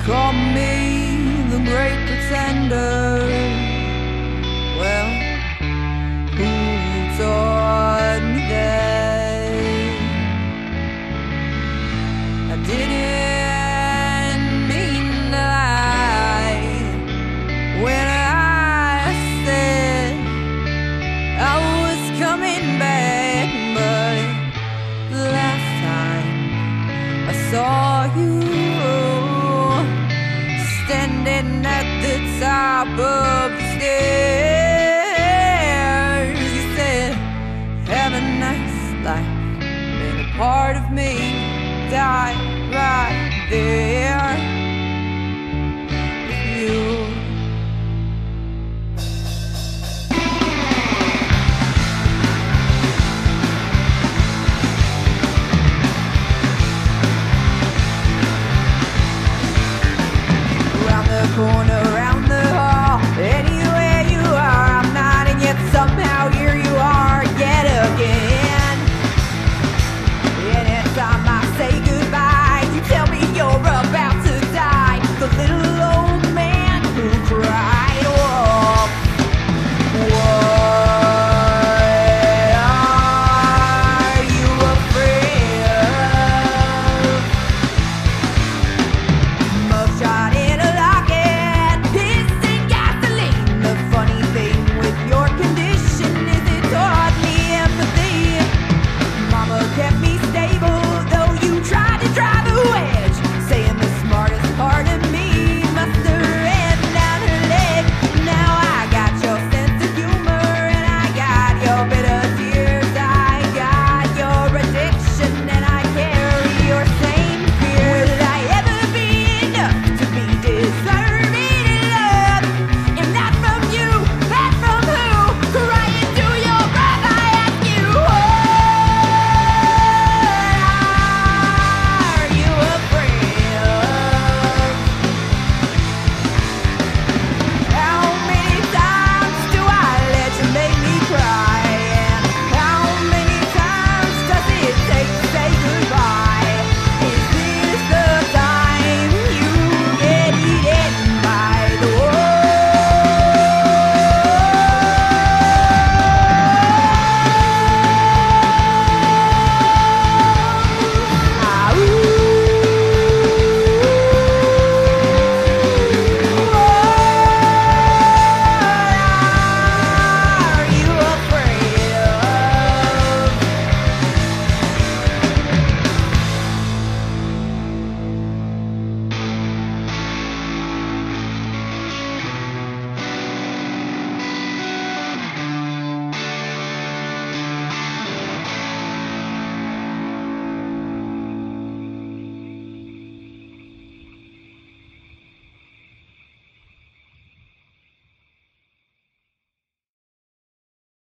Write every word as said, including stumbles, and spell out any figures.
call me the great pretender. Well, who taught me that? I didn't mean to lie when I said I was coming back, but the last time I saw you standing at the top of the stairs, you said, have a nice life, and a part of me died right there with you. Corner